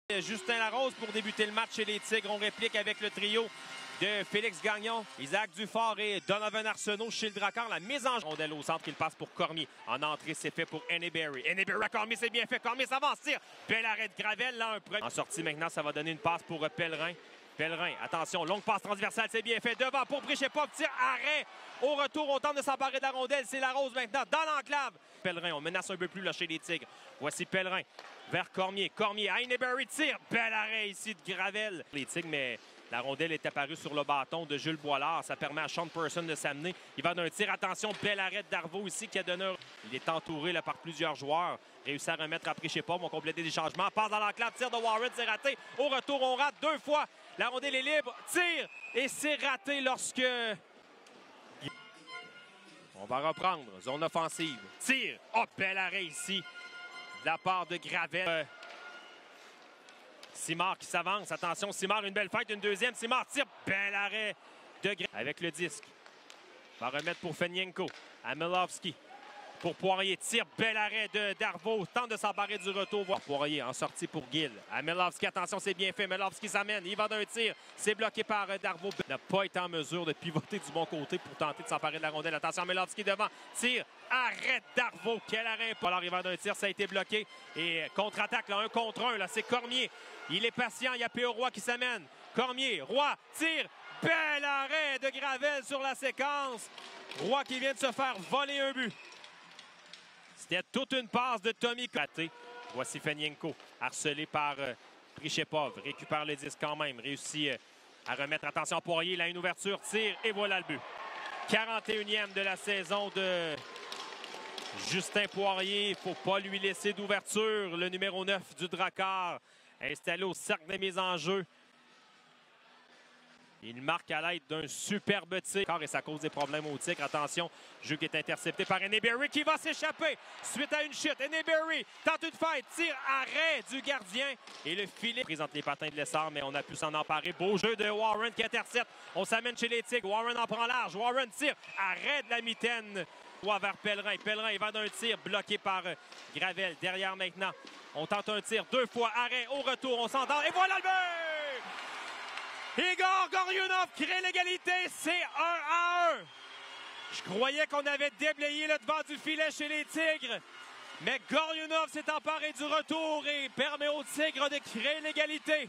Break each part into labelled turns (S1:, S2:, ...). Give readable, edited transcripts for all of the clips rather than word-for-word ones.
S1: Justin Larose pour débuter le match chez les Tigres. On réplique avec le trio de Félix Gagnon, Isaac Dufort et Donovan Arsenault chez le Drakkar. La mise en rondelle au centre qu'il passe pour Cormier. En entrée, c'est fait pour Eneberry. Eneberry à Cormier, c'est bien fait. Cormier s'avance, tire. Bel arrêt de Gravel. Là, un premier. En sortie maintenant, ça va donner une passe pour Pellerin. Pellerin, attention, longue passe transversale, c'est bien fait. Devant pour Prichepov, tire, arrêt. Au retour, on tente de s'emparer de la rondelle. C'est Larose maintenant dans l'enclave. Pellerin, on menace un peu plus là chez les Tigres. Voici Pellerin vers Cormier. Cormier, Eneberry tire. Bel arrêt ici de Gravel. Les Tigres, mais la rondelle est apparue sur le bâton de Jules Boilard. Ça permet à Sean Person de s'amener. Il va d'un tir. Attention, bel arrêt de Darvaux ici qui a donné un... Il est entouré là, par plusieurs joueurs. Réussit à remettre à Prichepov. On compléter des changements. Passe dans l'enclave. Tir de Warren, c'est raté. Au retour, on rate deux fois. La rondelle est libre. Tire. Et c'est raté lorsque... On va reprendre. Zone offensive. Tire. Oh, bel arrêt ici de la part de Gravel. Simard qui s'avance. Attention, Simard, une belle fête. Une deuxième. Simard tire. Bel arrêt de Gravel. Avec le disque. Va remettre pour Fenienko. Amelovski. Pour Poirier. Tire. Bel arrêt de Darvaux. Tente de s'emparer du retour. Poirier en sortie pour Gill. Amelovski. Attention, c'est bien fait. Amelovski s'amène. Il va d'un tir. C'est bloqué par Darvaux. Il n'a pas été en mesure de pivoter du bon côté pour tenter de s'emparer de la rondelle. Attention, Amelovski devant. Tire. Arrête Darvaux. Quel arrêt. Alors, il va d'un tir. Ça a été bloqué. Et contre-attaque, là, 1 contre 1. Là, c'est Cormier. Il est patient. Il y a P.O. Roy qui s'amène. Cormier. Roy. Tire. Bel arrêt de Gravel sur la séquence. Roy qui vient de se faire voler un but. C'était toute une passe de Tommy Côté. Voici Fenienko, harcelé par Prichepov. Récupère le disque quand même. Réussit à remettre. Attention, Poirier, il a une ouverture, tire et voilà le but. 41e de la saison de Justin Poirier. Il ne faut pas lui laisser d'ouverture. Le numéro 9 du Drakkar, installé au cercle des mises en jeu. Il marque à l'aide d'un superbe tir. Et ça cause des problèmes au Tigre. Attention, jeu qui est intercepté par Eneberry qui va s'échapper suite à une chute. Eneberry tente une fête, tire, arrêt du gardien. Et le filet présente les patins de l'essor, mais on a pu s'en emparer. Beau jeu de Warren qui intercepte. On s'amène chez les Tigres. Warren en prend large. Warren tire, arrêt de la mitaine. Vers Pellerin. Pellerin, il va d'un tir bloqué par Gravel. Derrière maintenant, on tente un tir 2 fois. Arrêt au retour, on s'entend. Et voilà le but! Igor Goriunov crée l'égalité, c'est 1-1. Je croyais qu'on avait déblayé le devant du filet chez les Tigres. Mais Goriunov s'est emparé du retour et permet aux Tigres de créer l'égalité.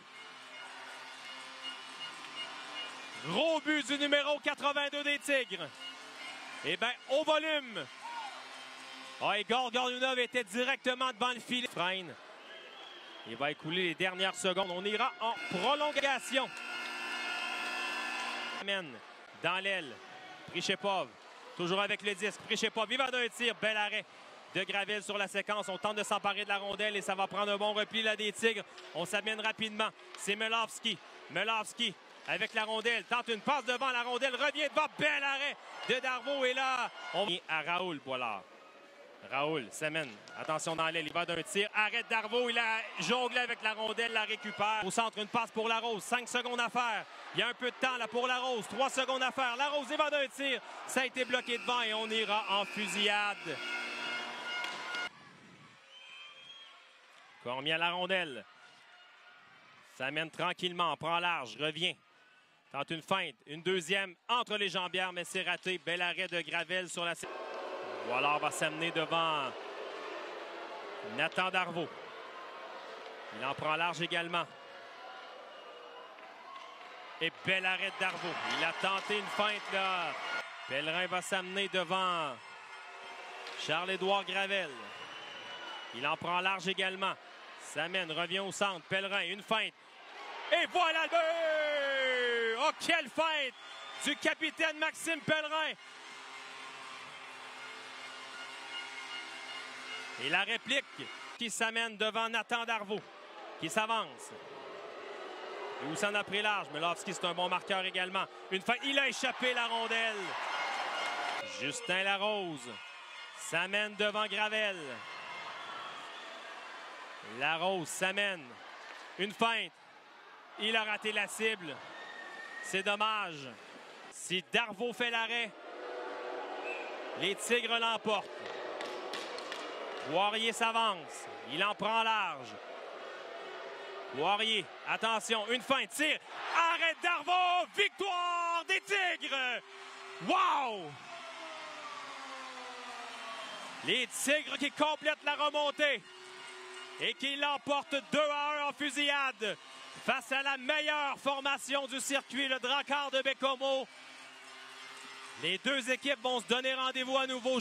S1: Gros but du numéro 82 des Tigres. Eh bien, au volume. Igor Goriunov était directement devant le filet. Freine. Il va écouler les dernières secondes. On ira en prolongation. Dans l'aile, Prichepov, toujours avec le disque. Prichepov, il va d'un tir, bel arrêt de Gravel sur la séquence. On tente de s'emparer de la rondelle et ça va prendre un bon repli là des Tigres. On s'amène rapidement. C'est Melovski. Melovski avec la rondelle, tente une passe devant la rondelle, revient devant, bel arrêt de Darvaux. Et là, on est à Raoul Boilard. Raoul s'amène. Attention dans l'aile, il va d'un tir. Arrête Darvaux, il a jonglé avec la rondelle, la récupère. Au centre, une passe pour Larose. 5 secondes à faire. Il y a un peu de temps là pour Larose. 3 secondes à faire. Larose, il va d'un tir. Ça a été bloqué devant et on ira en fusillade. Cormier à la rondelle. S'amène tranquillement, prend large, revient. Tente une feinte. Une deuxième entre les jambières, mais c'est raté. Bel arrêt de Gravel sur la... Boilard va s'amener devant Nathan Darvaux. Il en prend large également. Et bel arrêt de Darvaux. Il a tenté une feinte là. Pellerin va s'amener devant Charles-Édouard Gravel. Il en prend large également. S'amène, revient au centre. Pellerin, une feinte. Et voilà le but! Oh, quelle feinte du capitaine Maxime Pellerin! Et la réplique qui s'amène devant Nathan Darvaux, qui s'avance. Et où s'en a pris large. Melovski, c'est un bon marqueur également. Une fois, il a échappé la rondelle. Justin Larose s'amène devant Gravel. Larose s'amène. Une feinte. Il a raté la cible. C'est dommage. Si Darvaux fait l'arrêt, les Tigres l'emportent. Poirier s'avance. Il en prend large. Poirier, attention, une feinte, tire, arrête Darvaux, victoire des Tigres! Wow! Les Tigres qui complètent la remontée et qui l'emportent 2-1 en fusillade face à la meilleure formation du circuit, le Drakkar de Baie-Comeau. Les deux équipes vont se donner rendez-vous à nouveau.